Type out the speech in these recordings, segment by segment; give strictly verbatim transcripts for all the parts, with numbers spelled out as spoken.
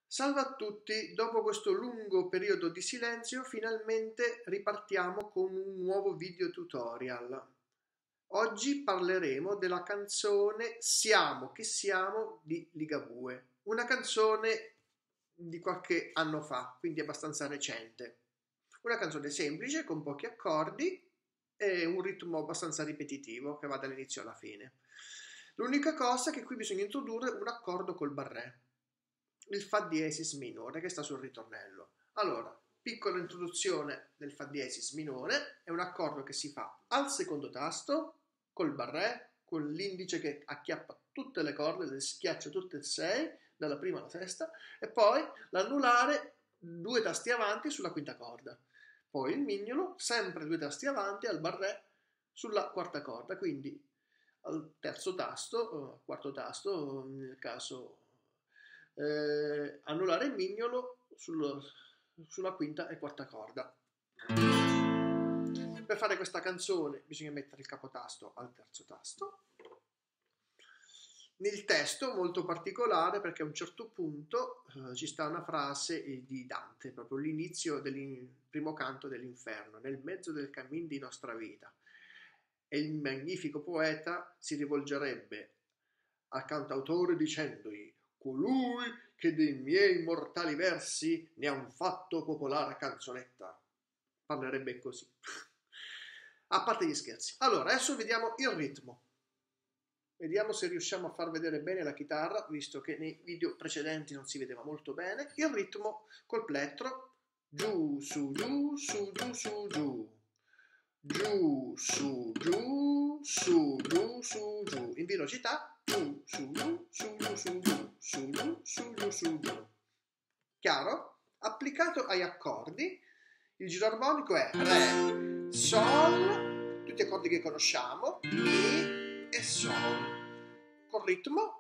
Salve a tutti, dopo questo lungo periodo di silenzio finalmente ripartiamo con un nuovo video tutorial. Oggi parleremo della canzone Siamo che siamo di Ligabue, una canzone di qualche anno fa, quindi abbastanza recente. Una canzone semplice con pochi accordi e un ritmo abbastanza ripetitivo che va dall'inizio alla fine. L'unica cosa è che qui bisogna introdurre un accordo col barré, il fa diesis minore che sta sul ritornello. Allora, piccola introduzione del fa diesis minore, è un accordo che si fa al secondo tasto col barré, con l'indice che acchiappa tutte le corde, le schiaccia tutte e sei dalla prima alla sesta, e poi l'anulare due tasti avanti sulla quinta corda, poi il mignolo sempre due tasti avanti al barré sulla quarta corda, quindi al terzo tasto, quarto tasto nel caso Eh, anulare il mignolo sul, sulla quinta e quarta corda. Per fare questa canzone bisogna mettere il capotasto al terzo tasto. Nel testo molto particolare, perché a un certo punto eh, ci sta una frase di Dante, proprio l'inizio del primo canto dell'Inferno: nel mezzo del cammin di nostra vita. E il magnifico poeta si rivolgerebbe al cantautore dicendogli: colui che dei miei mortali versi ne ha un fatto popolare canzonetta. Parlerebbe così. A parte gli scherzi. Allora, adesso vediamo il ritmo. Vediamo se riusciamo a far vedere bene la chitarra, visto che nei video precedenti non si vedeva molto bene. Il ritmo col plettro: giù, su, giù, su, giù, su, giù. Giù, su, giù, su, giù, su, giù. In velocità: giù, su, giù, su, giù, su, giù, su, giù, su, giù, su, giù. Chiaro? Applicato agli accordi, il giro armonico è Re, Sol, tutti accordi che conosciamo, Mi e Sol. Col ritmo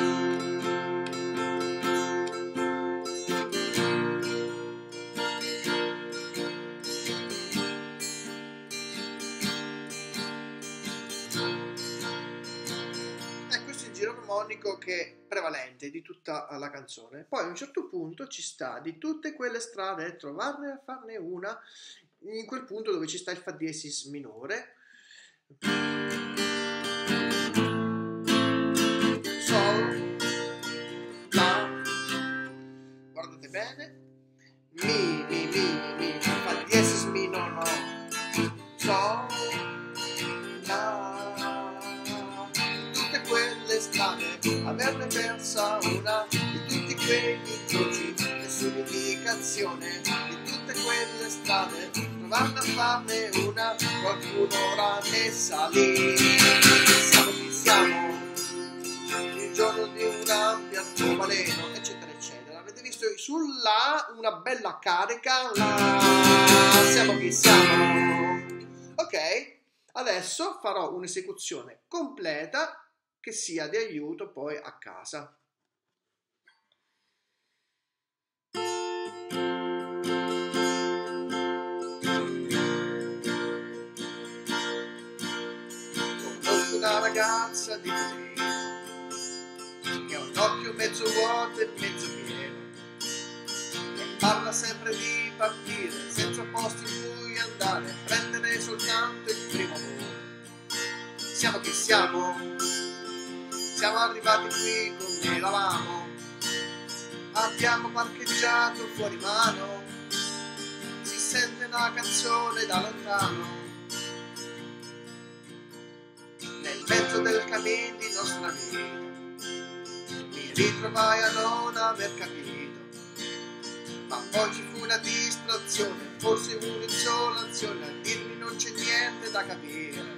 armonico che è prevalente di tutta la canzone. Poi a un certo punto ci sta di tutte quelle strade trovarne a farne una, in quel punto dove ci sta il fa diesis minore, Sol, La, guardate bene, Mi, Mi, Mi, Mi, fa diesis minore, Sol, averne persa una di tutti quegli incroci, nessuna indicazione di tutte quelle strade, provando a farne una, qualcuno l'ha messa lì. Siamo chi siamo, il giorno di un grande arcobaleno, eccetera eccetera. Avete visto sulla una bella carica, la siamo chi siamo. Ok, adesso farò un'esecuzione completa che sia di aiuto poi a casa. Conosco una ragazza di Torino che ha un occhio mezzo vuoto e mezzo pieno e parla sempre di partire senza posti in cui andare, prendere soltanto il primo volo. Siamo chi siamo, siamo arrivati qui come eravamo, abbiamo parcheggiato fuori mano, si sente una canzone da lontano, nel mezzo del cammin di nostra vita, mi ritrovai a non aver capito, ma poi ci fu una distrazione, forse un'insolazione, a dirmi non c'è niente da capire.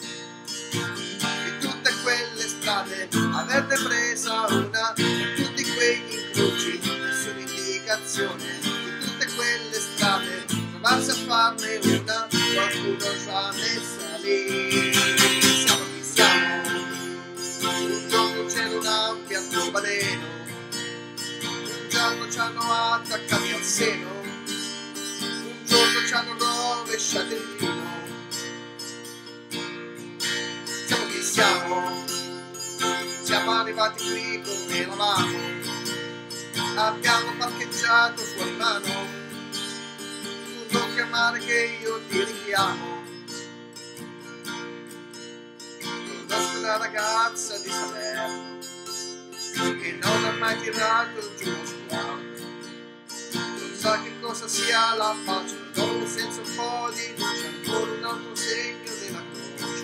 Quelle strade, averne presa una, per tutti quegli incroci, nessuna indicazione di tutte quelle strade, provarsi a farne una, qualcuno ci ha messa lì. Siamo chi siamo, un giorno c'era un ampio arcobaleno, un giorno ci hanno attaccati al seno, un giorno ci hanno rovesciato il vino. Siamo chi siamo, siamo arrivati qui come eravamo, Abbiamo parcheggiato fuori mano, tu non chiamare che io ti richiamo. Conosco una ragazza di Salerno che non ha mai tirato giù uno sguardo, non sa che cosa sia la pace, dove senza un po' di luce ancora un altro segno della croce.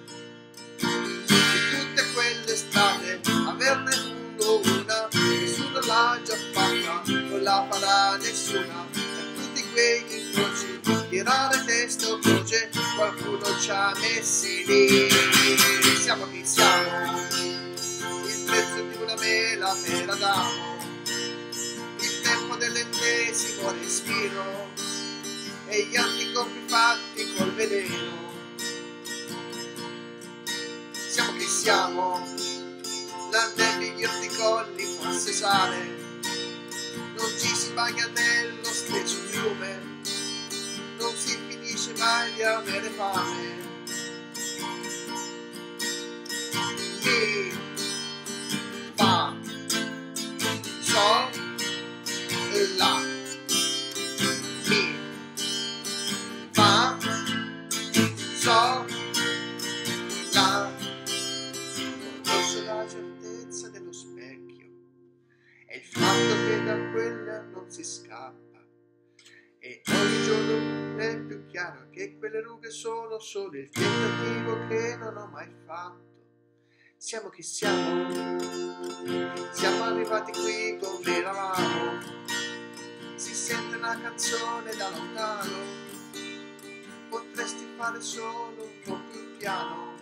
Di tutte quelle strade averne uno una, nessuno l'ha già fatta, non la farà nessuna. Per tutti quei incroci, tirare testa o croce, qualcuno ci ha messi lì. Siamo chi siamo, il prezzo di una mela per Adamo, il tempo dell'ennesimo respiro e gli anticorpi fatti col veleno. Siamo chi siamo, l'anelli, gli orticolli, forse sale, non ci si bagna nello stesso fiume, non si finisce mai di avere fame. Mi fa so la, mi fa so la. Conosco la certezza dello specchio e il fatto che da quella non si scappa, e ogni giorno è più chiaro che quelle rughe sono solo il tentativo che non ho mai fatto. Siamo chi siamo, siamo arrivati qui come eravamo, si sente una canzone da lontano, potresti fare solo un po' più piano.